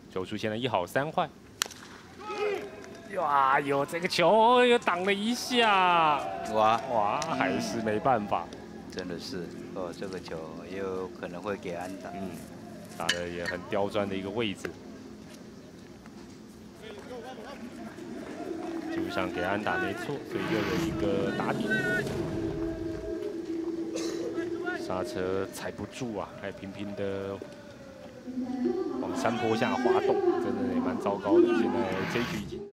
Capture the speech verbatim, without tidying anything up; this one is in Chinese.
就出现了一好三坏。哇，有这个球又挡了一下， 哇哇，还是没办法。 真的是哦，这个球也有可能会给安打。 嗯，打的也很刁钻的一个位置。 基本上给安打没错，所以又有一个打点。刹车踩不住啊，还频频的往山坡下滑动，真的也蛮糟糕的。现在这局已经。